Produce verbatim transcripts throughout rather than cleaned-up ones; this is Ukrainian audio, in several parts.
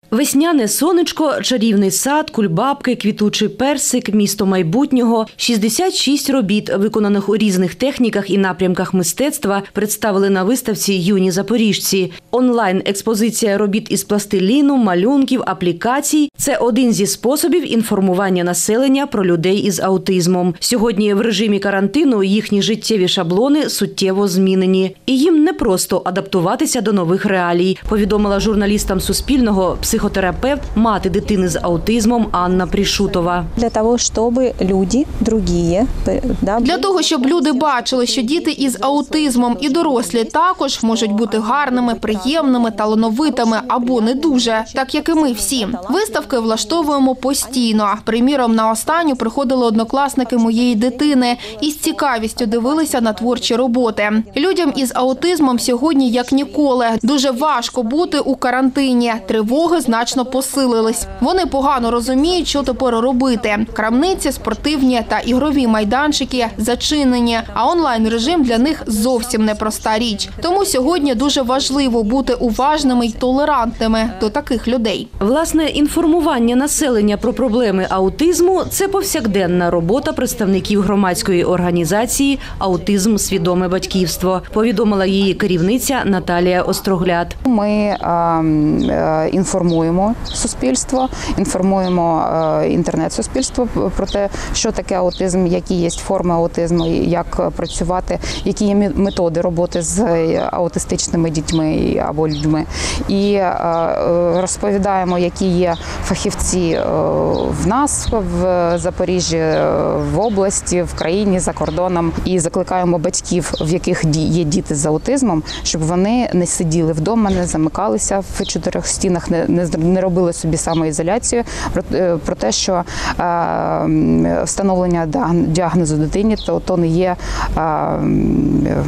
Весняне сонечко, чарівний сад, кульбабки, квітучий персик, місто майбутнього. шістдесят шість робіт, виконаних у різних техніках і напрямках мистецтва, представили на виставці «Юні запоріжці». Онлайн-експозиція робіт із пластиліну, малюнків, аплікацій – це один зі способів інформування населення про людей із аутизмом. Сьогодні в режимі карантину їхні життєві шаблони суттєво змінені. І їм не просто адаптуватися до нових реалій, повідомила журналістам Суспільного психотерапевт, мати дитини з аутизмом Анна Пришутова. Для того, щоб люди, другі, да, для того, щоб люди бачили, що діти із аутизмом і дорослі також можуть бути гарними, приємними, талановитими або не дуже, так як і ми всі. Виставки влаштовуємо постійно. Приміром, на останню приходили однокласники моєї дитини і з цікавістю дивилися на творчі роботи. Людям із аутизмом сьогодні, як ніколи, дуже важко бути у карантині. Тривоги значно посилились. Вони погано розуміють, що тепер робити. Крамниці, спортивні та ігрові майданчики зачинені, а онлайн-режим для них зовсім непроста річ. Тому сьогодні дуже важливо бути уважними й толерантними до таких людей. Власне, інформування населення про проблеми аутизму – це повсякденна робота представників громадської організації «Аутизм. Свідоме батьківство», повідомила її керівниця Наталія Острогляд. Ми е, інформуємо суспільство, інформуємо е, інтернет-суспільство про те, що таке аутизм, які є форми аутизму, як працювати, які є методи роботи з аутистичними дітьми або людьми. І е, розповідаємо, які є фахівці в нас, в Запоріжжі, в області, в країні, за кордоном. І закликаємо батьків, в яких є діти з аутизмом, щоб вони не сиділи вдома, не замикалися в чотирьох стінах, не, не, не робили собі самоізоляцію, про, про те, що е, встановлення діагнозу дитині то, то не є е, е,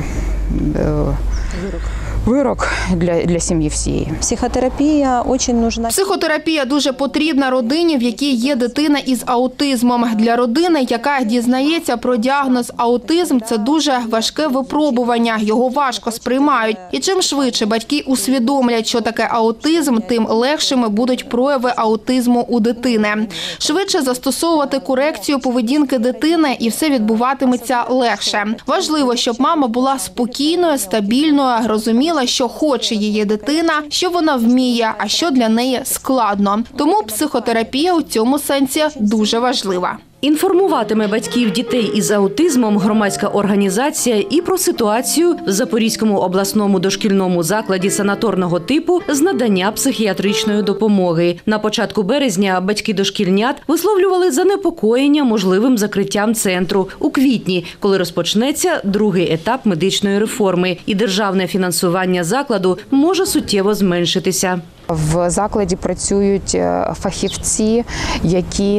вирок. Вирок для, для сім'ї всієї. Психотерапія дуже нужна. Психотерапія дуже потрібна родині, в якій є дитина із аутизмом. Для родини, яка дізнається про діагноз аутизм, це дуже важке випробування. Його важко сприймають. І чим швидше батьки усвідомлять, що таке аутизм, тим легшими будуть прояви аутизму у дитини. Швидше застосовувати корекцію поведінки дитини, і все відбуватиметься легше. Важливо, щоб мама була спокійною, стабільною, розуміла, що хоче її дитина, що вона вміє, а що для неї складно. Тому психотерапія у цьому сенсі дуже важлива. Інформуватиме батьків дітей із аутизмом громадська організація і про ситуацію в Запорізькому обласному дошкільному закладі санаторного типу з надання психіатричної допомоги. На початку березня батьки дошкільнят висловлювали занепокоєння можливим закриттям центру у квітні, коли розпочнеться другий етап медичної реформи, і державне фінансування закладу може суттєво зменшитися. В закладі працюють фахівці, які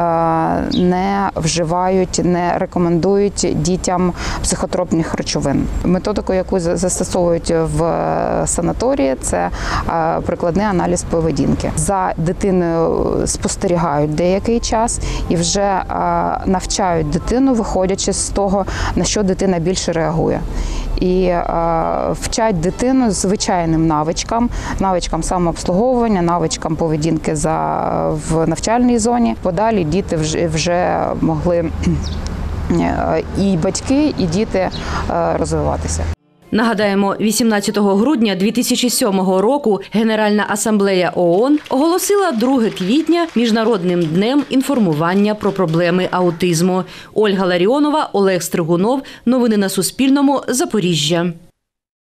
не вживають, не рекомендують дітям психотропних речовин. Методику, яку застосовують в санаторії, це прикладний аналіз поведінки. За дитиною спостерігають деякий час і вже навчають дитину, виходячи з того, на що дитина більше реагує. І е, вчать дитину звичайним навичкам, навичкам самообслуговування, навичкам поведінки за, в навчальній зоні. Подалі діти вже, вже могли і батьки, і діти е, розвиватися. Нагадаємо, вісімнадцятого грудня дві тисячі сьомого року Генеральна асамблея ООН оголосила друге квітня Міжнародним днем інформування про проблеми аутизму. Ольга Ларіонова, Олег Стригунов. Новини на Суспільному. Запоріжжя.